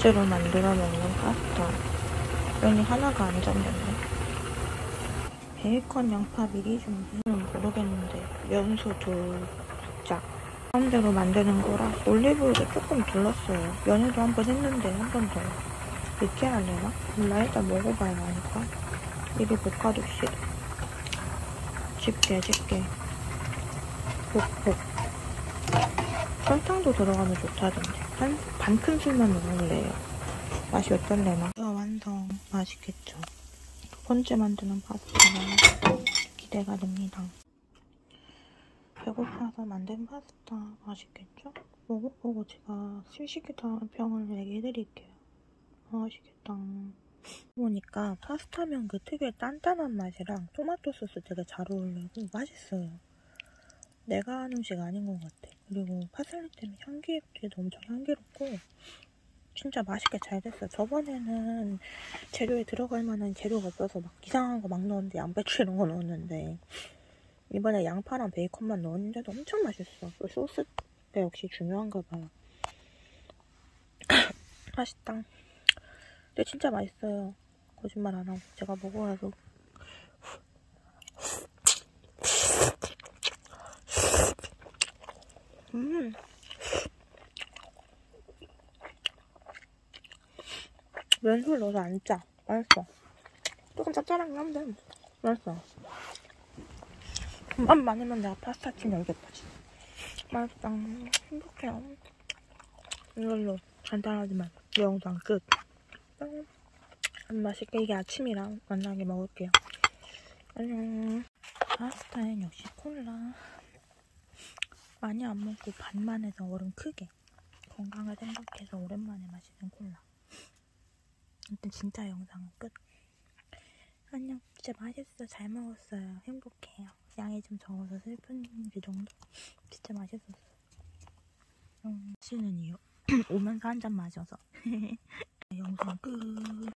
소스로 만들어 먹는 파스타. 면이 하나가 안 잠겼네. 베이컨, 양파 미리 준비는 모르겠는데 면수 2짝. 마음대로 만드는 거라 올리브유도 조금 둘렀어요. 면에도 한 번 했는데 한 번 더. 늦게 하려나? 몰라. 일단 먹어봐야 하니까. 미리 볶아둡시다. 집게. 볶. 설탕도 들어가면 좋다던데. 반 큰술만 넣을래요. 맛이 어떨래나? 완성. 맛있겠죠? 두 번째 만드는 파스타가 기대가 됩니다. 배고파서 만든 파스타 맛있겠죠? 먹어보고 제가 실시간 평을 얘기해드릴게요. 맛있겠다. 보니까 파스타면 그 특유의 단단한 맛이랑 토마토 소스 되게 잘 어울리고 맛있어요. 내가 하는 음식 아닌 것 같아. 그리고 파슬리 때문에 향기도 엄청 향기롭고 진짜 맛있게 잘 됐어요. 저번에는 재료에 들어갈 만한 재료가 없어서 막 이상한 거 막 넣었는데 양배추 이런 거 넣었는데 이번에 양파랑 베이컨만 넣었는데도 엄청 맛있어. 그 소스가 역시 중요한가 봐요. 맛있다. 근데 진짜 맛있어요. 거짓말 안 하고 제가 먹어봐서. 면술 넣어서 안 짜. 맛있어. 조금 짭짤하긴 한데 맛있어. 맛 많으면 내가 파스타 팀 열겠다. 맛있다. 행복해요. 이걸로 간단하지만 영상 끝. 맛있게 이게 아침이랑 만나게 먹을게요. 안녕. 파스타엔 역시 콜라. 많이 안 먹고 반만 해서 얼음 크게. 건강을 생각해서 오랜만에 마시는 콜라. 아무튼 진짜 영상은 끝. 안녕. 진짜 맛있어. 잘 먹었어요. 행복해요. 양이 좀 적어서 슬픈 그 정도? 진짜 맛있었어. 마시는 이유 오면서 한 잔 마셔서. 영상 끝.